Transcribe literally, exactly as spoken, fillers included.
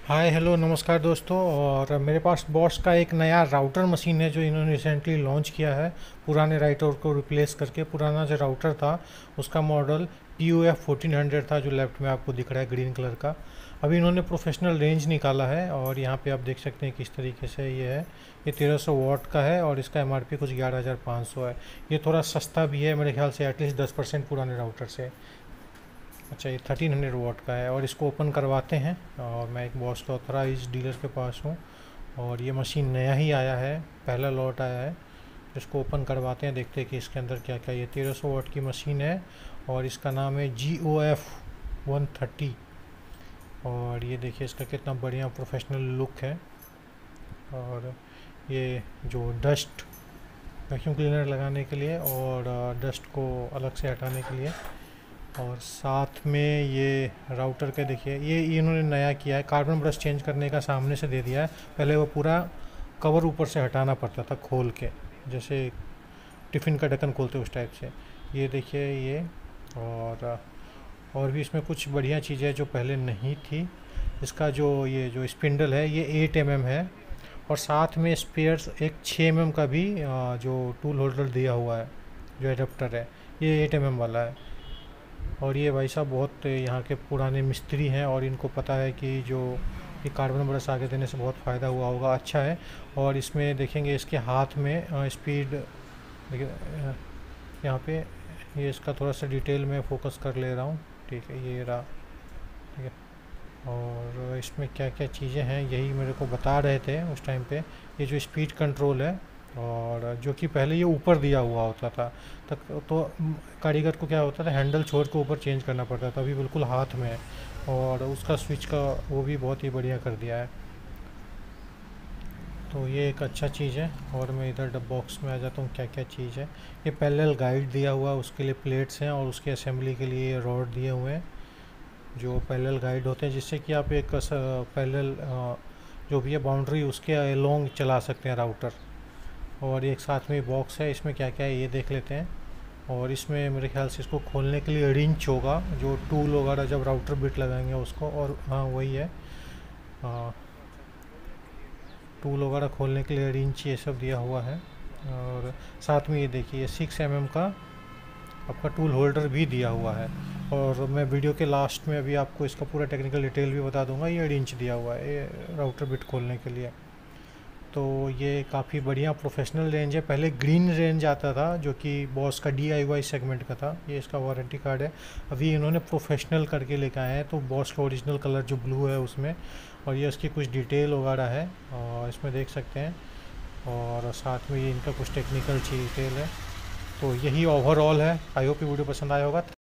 Hi hello नमस्कार दोस्तों। और मेरे पास बॉश का एक नया राउटर मशीन है जो इन्होंने रिसेंटली लॉन्च किया है। पुराने राउटर को रिप्लेस करके पुराना जो राउटर था उसका model P U F fourteen hundred था, जो लेफ्ट में आपको दिख रहा है ग्रीन कलर का। अभी इन्होंने प्रोफेशनल रेंज निकाला है और यहाँ पे आप देख सकते हैं किस तरीके से ये है। ये तेरह सौ वाट का है और इसका एम आर पी कुछ ग्यारह हज़ार पाँच सौ है। ये थोड़ा सस्ता भी है मेरे ख्याल से, एटलीस्ट दस परसेंट पुराने राउटर से। अच्छा, ये थर्टीन हंड्रेड वॉट का है और इसको ओपन करवाते हैं। और मैं एक बॉश का ऑथराइज डीलर के पास हूँ और ये मशीन नया ही आया है, पहला लॉट आया है। इसको ओपन करवाते हैं, देखते हैं कि इसके अंदर क्या क्या। ये तेरह सौ वॉट की मशीन है और इसका नाम है G O F one thirty. और ये देखिए इसका कितना बढ़िया प्रोफेशनल लुक है। और ये जो डस्ट वैक्यूम क्लीनर लगाने के लिए और डस्ट को अलग से हटाने के लिए। और साथ में ये राउटर के देखिए, ये इन्होंने नया किया है, कार्बन ब्रश चेंज करने का सामने से दे दिया है। पहले वो पूरा कवर ऊपर से हटाना पड़ता था खोल के, जैसे टिफ़िन का ढक्कन खोलते उस टाइप से। ये देखिए ये। और और भी इसमें कुछ बढ़िया चीज़ें जो पहले नहीं थी। इसका जो ये जो स्पिंडल है ये एट एम एम है और साथ में स्पेयर्स एक छः एम एम का भी आ, जो टूल होल्डर दिया हुआ है, जो एडेप्टर है ये एट एम एम वाला है। और ये भाई साहब बहुत यहाँ के पुराने मिस्त्री हैं और इनको पता है कि जो ये कार्बन ब्रश आगे देने से बहुत फ़ायदा हुआ होगा, अच्छा है। और इसमें देखेंगे इसके हाथ में स्पीड देखिए, अ, यहाँ पे ये इसका थोड़ा सा डिटेल में फोकस कर ले रहा हूँ। ठीक है, ये रहा। ठीक है। और इसमें क्या क्या चीज़ें हैं यही मेरे को बता रहे थे उस टाइम पे। ये जो स्पीड कंट्रोल है, और जो कि पहले ये ऊपर दिया हुआ होता था तक, तो कारीगर को क्या होता था, हैंडल छोड़ के ऊपर चेंज करना पड़ता था। अभी बिल्कुल हाथ में है और उसका स्विच का वो भी बहुत ही बढ़िया कर दिया है। तो ये एक अच्छा चीज़ है। और मैं इधर डब बॉक्स में आ जाता हूँ, क्या क्या चीज़ है। ये पैरेलल गाइड दिया हुआ है, उसके लिए प्लेट्स हैं और उसके असेंबली के लिए रॉड दिए हुए हैं जो पैरेलल गाइड होते हैं, जिससे कि आप एक पैरेलल जो भी है बाउंड्री उसके अलोंग चला सकते हैं राउटर। और एक साथ में बॉक्स है, इसमें क्या क्या है ये देख लेते हैं। और इसमें मेरे ख्याल से इसको खोलने के लिए रिंच होगा, जो टूल वगैरह जब राउटर बिट लगाएंगे उसको। और हाँ वही है, आ, टूल वगैरह खोलने के लिए रिंच ये सब दिया हुआ है। और साथ में ये देखिए सिक्स एम एम का आपका टूल होल्डर भी दिया हुआ है। और मैं वीडियो के लास्ट में अभी आपको इसका पूरा टेक्निकल डिटेल भी बता दूंगा। ये रिंच दिया हुआ है ये राउटर बिट खोलने के लिए। तो ये काफ़ी बढ़िया प्रोफेशनल रेंज है। पहले ग्रीन रेंज आता था जो कि बॉस का डी आई वाई सेगमेंट का था, ये इसका वारंटी कार्ड है। अभी इन्होंने प्रोफेशनल करके लेके आए हैं, तो बॉस का ओरिजिनल कलर जो ब्लू है उसमें। और ये उसकी कुछ डिटेल वगैरह है और इसमें देख सकते हैं। और साथ में ये इनका कुछ टेक्निकल चीज डिटेल है। तो यही ओवरऑल है। आई होप ये वीडियो पसंद आया होगा।